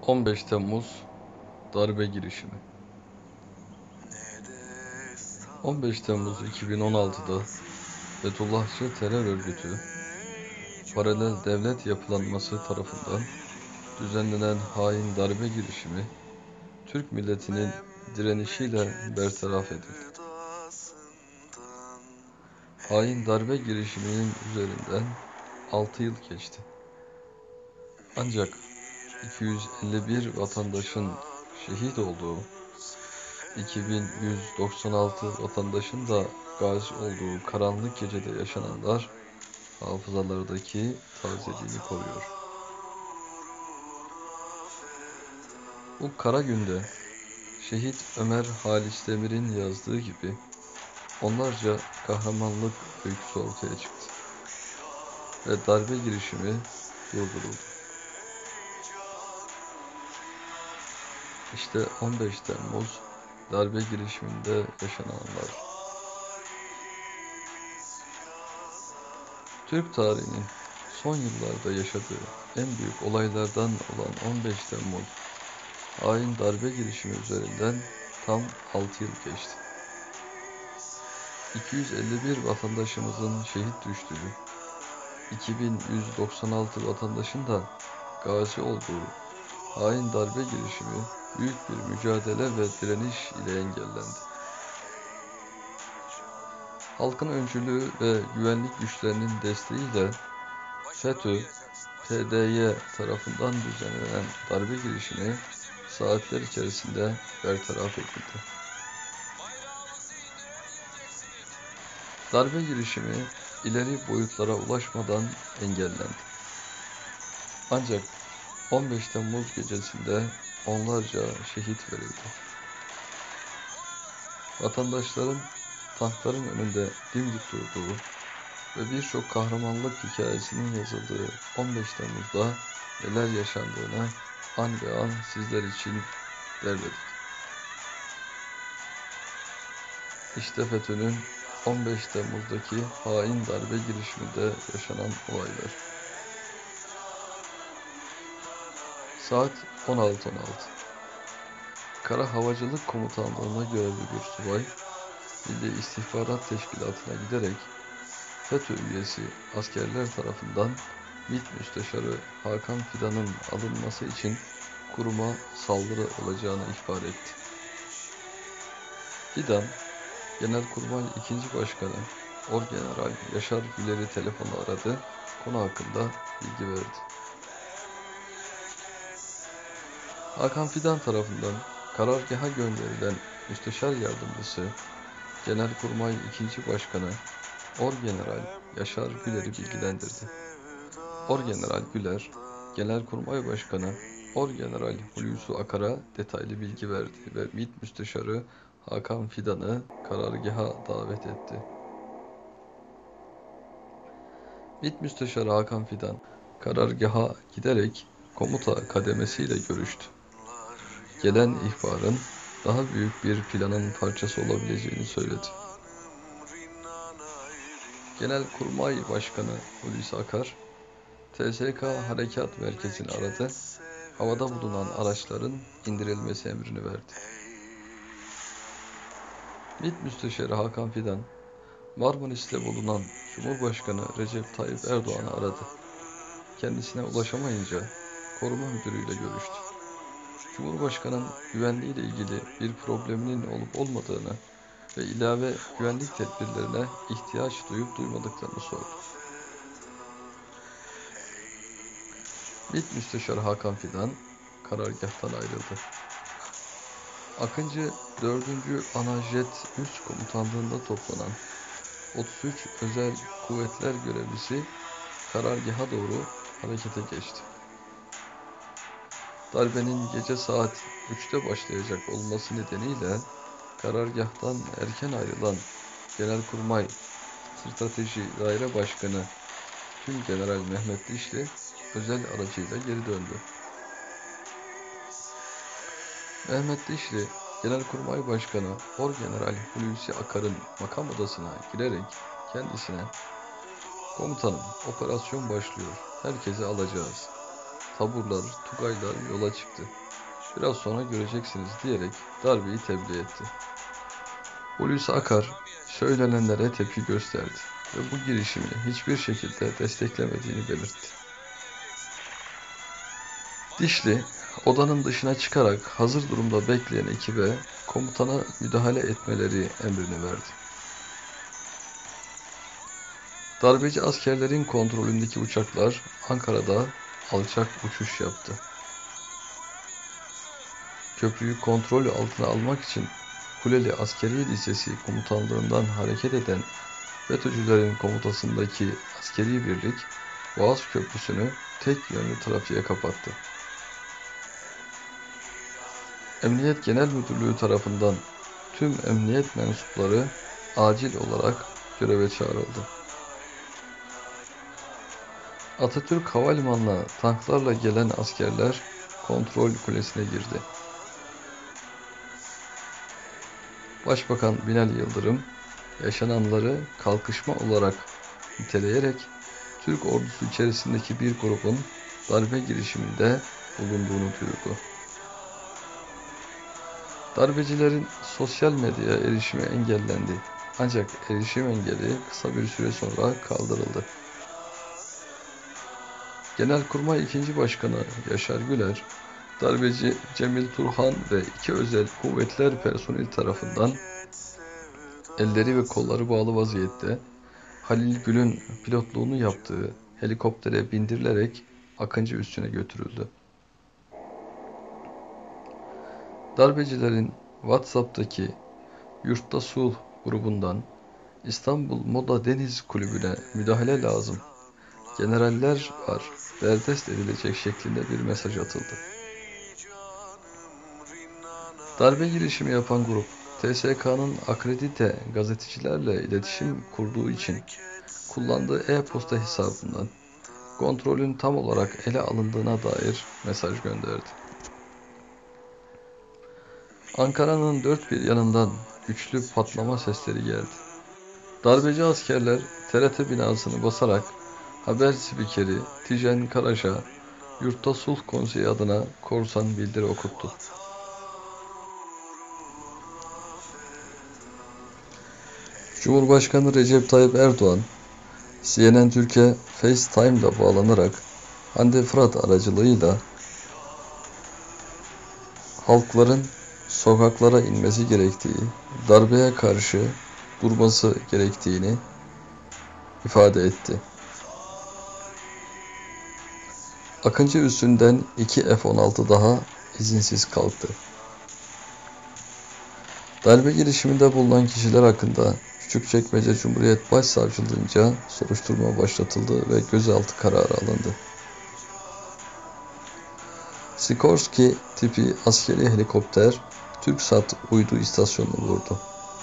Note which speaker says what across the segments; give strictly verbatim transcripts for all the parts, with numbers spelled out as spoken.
Speaker 1: on beş Temmuz darbe girişimi. on beş Temmuz iki bin on altıda Fethullahçı terör örgütü paralel devlet yapılanması tarafından düzenlenen hain darbe girişimi Türk milletinin direnişiyle bertaraf edildi. Hain darbe girişiminin üzerinden altı yıl geçti. Ancak iki yüz elli bir vatandaşın şehit olduğu, iki bin yüz doksan altı vatandaşın da gazi olduğu karanlık gecede yaşananlar hafızalardaki tazeliğini koruyor. Bu kara günde şehit Ömer Halis Demir'in yazdığı gibi onlarca kahramanlık öyküsü ortaya çıktı ve darbe girişimi durduruldu. İşte on beş Temmuz darbe girişiminde yaşananlar. Türk tarihinin son yıllarda yaşadığı en büyük olaylardan olan on beş Temmuz hain darbe girişimi üzerinden tam altı yıl geçti. iki yüz elli bir vatandaşımızın şehit düştüğü, iki bin yüz doksan altı vatandaşın da gazi olduğu hain darbe girişimi büyük bir mücadele ve direniş ile engellendi. Halkın öncülüğü ve güvenlik güçlerinin desteğiyle FETÖ, P D Y tarafından düzenlenen darbe girişimi saatler içerisinde bertaraf edildi. Darbe girişimi ileri boyutlara ulaşmadan engellendi. Ancak on beş Temmuz gecesinde onlarca şehit verildi. Vatandaşların tankların önünde dimdik durduğu ve birçok kahramanlık hikayesinin yazıldığı on beş Temmuz'da neler yaşandığını an be an sizler için derledik. İşte FETÖ'nün on beş Temmuz'daki hain darbe girişiminde yaşanan olaylar. Saat on altı on altı. Kara Havacılık Komutanlığı'na görevli bir subay, Milli İstihbarat Teşkilatı'na giderek FETÖ üyesi askerler tarafından MİT Müsteşarı Hakan Fidan'ın alınması için kuruma saldırı olacağını ihbar etti. Fidan, Genelkurmay ikinci Başkanı Orgeneral Yaşar Güler'i telefonla aradı, konu hakkında bilgi verdi. Hakan Fidan tarafından karargaha gönderilen Müsteşar Yardımcısı Genelkurmay ikinci Başkanı Orgeneral Yaşar Güler'i bilgilendirdi. Orgeneral Güler, Genelkurmay Başkanı Orgeneral Hulusi Akar'a detaylı bilgi verdi ve MİT Müsteşarı Hakan Fidan'ı karargaha davet etti. MİT Müsteşarı Hakan Fidan, karargaha giderek komuta kademesiyle görüştü. Gelen ihbarın daha büyük bir planın parçası olabileceğini söyledi. Genelkurmay Başkanı Hulusi Akar, T S K Harekat Merkezi'ni aradı, havada bulunan araçların indirilmesi emrini verdi. MİT Müsteşarı Hakan Fidan, Marmaris'te bulunan Cumhurbaşkanı Recep Tayyip Erdoğan'ı aradı. Kendisine ulaşamayınca koruma müdürüyle görüştü. Cumhurbaşkanı'nın güvenliğiyle ilgili bir probleminin olup olmadığını ve ilave güvenlik tedbirlerine ihtiyaç duyup duymadıklarını sordu. MİT Müsteşarı Hakan Fidan karargâhtan ayrıldı. Akıncı dördüncü Anajet Üst Komutanlığı'nda toplanan otuz üç Özel Kuvvetler görevlisi karargaha doğru harekete geçti. Darbenin gece saat üçte başlayacak olması nedeniyle karargâhtan erken ayrılan Genelkurmay Strateji Daire Başkanı Tümgeneral Mehmet Dişli özel aracıyla geri döndü. Mehmet Dişli, Genelkurmay Başkanı Orgeneral Hulusi Akar'ın makam odasına girerek kendisine "Komutanım, operasyon başlıyor, herkesi alacağız. taburlar, tugaylar yola çıktı. Biraz sonra göreceksiniz diyerek darbeyi tebliğ etti. Hulusi Akar söylenenlere tepki gösterdi ve bu girişimi hiçbir şekilde desteklemediğini belirtti. Dişli, odanın dışına çıkarak hazır durumda bekleyen ekibe komutana müdahale etmeleri emrini verdi. Darbeci askerlerin kontrolündeki uçaklar Ankara'da alçak uçuş yaptı. Köprüyü kontrol altına almak için Kuleli Askeri Lisesi komutanlığından hareket eden FETÖ'cülerin komutasındaki askeri birlik Boğaz Köprüsü'nü tek yönlü trafiğe kapattı. Emniyet Genel Müdürlüğü tarafından tüm emniyet mensupları acil olarak göreve çağrıldı. Atatürk Havalimanı'na tanklarla gelen askerler kontrol kulesine girdi. Başbakan Binali Yıldırım yaşananları kalkışma olarak niteleyerek Türk ordusu içerisindeki bir grubun darbe girişiminde bulunduğunu duyurdu. Darbecilerin sosyal medyaya erişimi engellendi. Ancak erişim engeli kısa bir süre sonra kaldırıldı. Genelkurmay ikinci. Başkanı Yaşar Güler, darbeci Cemil Turhan ve iki özel kuvvetler personeli tarafından elleri ve kolları bağlı vaziyette Halil Gül'ün pilotluğunu yaptığı helikoptere bindirilerek Akıncı Üssü'ne götürüldü. Darbecilerin WhatsApp'taki Yurtta Sulh grubundan İstanbul Moda Deniz Kulübü'ne müdahale lazım, generaller var, derdest edilecek şeklinde bir mesaj atıldı. Darbe girişimi yapan grup, T S K'nın akredite gazetecilerle iletişim kurduğu için kullandığı e-posta hesabından kontrolün tam olarak ele alındığına dair mesaj gönderdi. Ankara'nın dört bir yanından güçlü patlama sesleri geldi. Darbeci askerler T R T binasını basarak haber spikeri Tijen Karaca, Yurtta Sulh Konseyi adına korsan bildiri okuttu. Cumhurbaşkanı Recep Tayyip Erdoğan, C N N Türkiye FaceTime'la bağlanarak Hande Fırat aracılığıyla halkların sokaklara inmesi gerektiği, darbeye karşı durması gerektiğini ifade etti. Akıncı Üssü'nden iki F on altı daha izinsiz kalktı. Darbe girişiminde bulunan kişiler hakkında Küçükçekmece Cumhuriyet Başsavcılığınca soruşturma başlatıldı ve gözaltı kararı alındı. Sikorsky tipi askeri helikopter TürkSat uydu istasyonunu vurdu.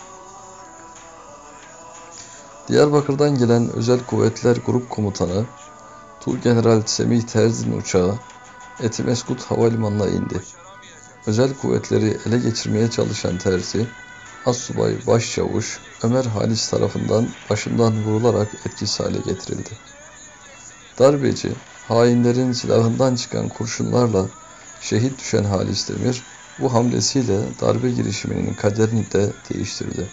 Speaker 1: Diyarbakır'dan gelen Özel Kuvvetler Grup Komutanı Tuğgeneral Semih Terzi'nin uçağı Etimeskut Havalimanı'na indi. Özel kuvvetleri ele geçirmeye çalışan Terzi, Assubay Başçavuş Ömer Halis tarafından başından vurularak etkisiz hale getirildi. Darbeci, hainlerin silahından çıkan kurşunlarla şehit düşen Halis Demir, bu hamlesiyle darbe girişiminin kaderini de değiştirdi.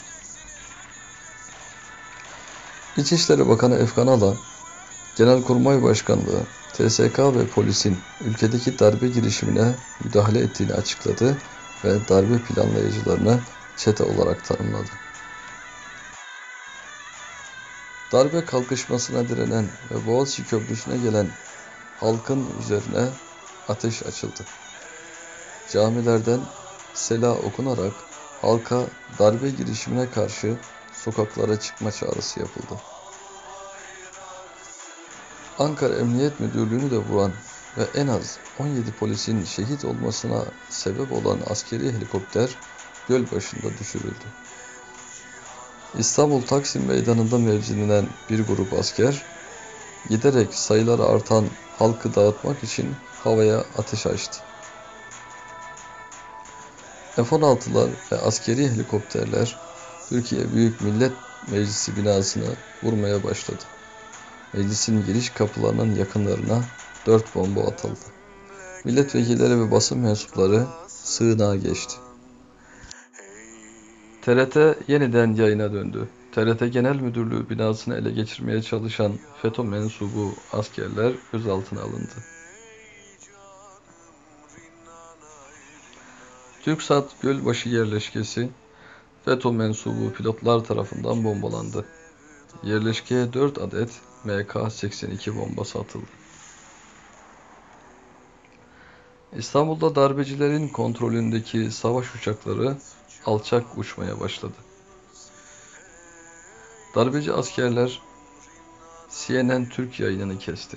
Speaker 1: İçişleri Bakanı Efkan Ala, Genelkurmay Başkanlığı, T S K ve polisin ülkedeki darbe girişimine müdahale ettiğini açıkladı ve darbe planlayıcılarını çete olarak tanımladı. Darbe kalkışmasına direnen ve Boğaziçi Köprüsü'ne gelen halkın üzerine ateş açıldı. Camilerden sela okunarak halka darbe girişimine karşı sokaklara çıkma çağrısı yapıldı. Ankara Emniyet Müdürlüğü'nü de vuran ve en az on yedi polisin şehit olmasına sebep olan askeri helikopter Gölbaşı'nda düşürüldü. İstanbul Taksim Meydanı'nda mevzilenen bir grup asker, giderek sayıları artan halkı dağıtmak için havaya ateş açtı. F on altılar ve askeri helikopterler Türkiye Büyük Millet Meclisi binasını vurmaya başladı. Meclisin giriş kapılarının yakınlarına dört bomba atıldı. Milletvekilleri ve basın mensupları sığınağa geçti. T R T yeniden yayına döndü. T R T Genel Müdürlüğü binasını ele geçirmeye çalışan FETÖ mensubu askerler gözaltına alındı. TürkSat Gölbaşı yerleşkesi FETÖ mensubu pilotlar tarafından bombalandı. Yerleşkeye dört adet M K seksen iki bombası atıldı. İstanbul'da darbecilerin kontrolündeki savaş uçakları alçak uçmaya başladı. Darbeci askerler C N N Türk yayınını kesti.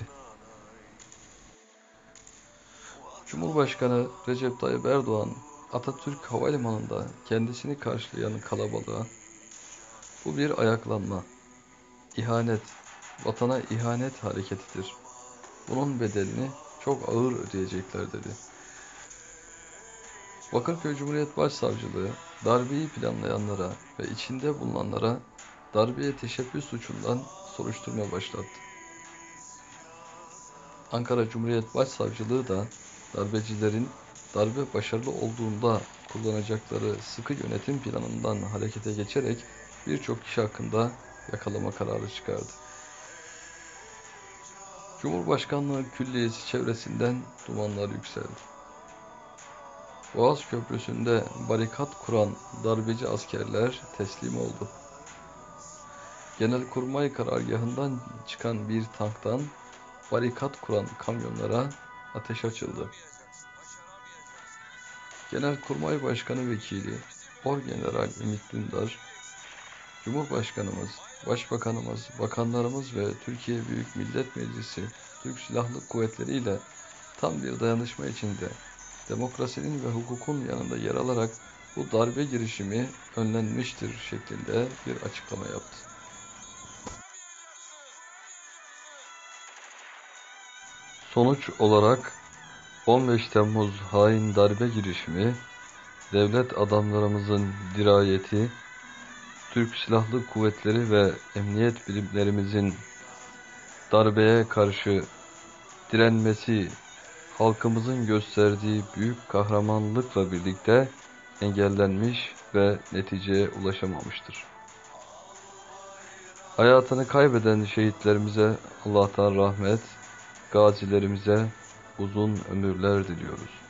Speaker 1: Cumhurbaşkanı Recep Tayyip Erdoğan, Atatürk Havalimanı'nda kendisini karşılayan kalabalığa, "Bu bir ayaklanma, ihanet, vatana ihanet hareketidir. Bunun bedelini çok ağır ödeyecekler," dedi. Bakırköy Cumhuriyet Başsavcılığı, darbeyi planlayanlara ve içinde bulunanlara darbeye teşebbüs suçundan soruşturma başlattı. Ankara Cumhuriyet Başsavcılığı da darbecilerin darbe başarılı olduğunda kullanacakları sıkı yönetim planından harekete geçerek birçok kişi hakkında yakalama kararı çıkardı. Cumhurbaşkanlığı Külliyesi çevresinden dumanlar yükseldi. Boğaz Köprüsü'nde barikat kuran darbeci askerler teslim oldu. Genelkurmay karargahından çıkan bir tanktan barikat kuran kamyonlara ateş açıldı. Genelkurmay Başkanı Vekili Orgeneral Ümit Dündar, Cumhurbaşkanımız, Başbakanımız, bakanlarımız ve Türkiye Büyük Millet Meclisi Türk Silahlı Kuvvetleri ile tam bir dayanışma içinde demokrasinin ve hukukun yanında yer alarak bu darbe girişimi önlenmiştir şeklinde bir açıklama yaptı. Sonuç olarak on beş Temmuz hain darbe girişimi, devlet adamlarımızın dirayeti, Türk Silahlı Kuvvetleri ve emniyet birimlerimizin darbeye karşı direnmesi, halkımızın gösterdiği büyük kahramanlıkla birlikte engellenmiş ve neticeye ulaşamamıştır. Hayatını kaybeden şehitlerimize Allah'tan rahmet, gazilerimize uzun ömürler diliyoruz.